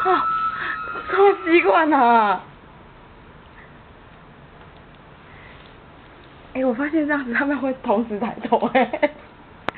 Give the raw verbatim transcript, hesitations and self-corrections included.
啊，什么习惯啊？哎、我发现这样子他们会同时抬头哎、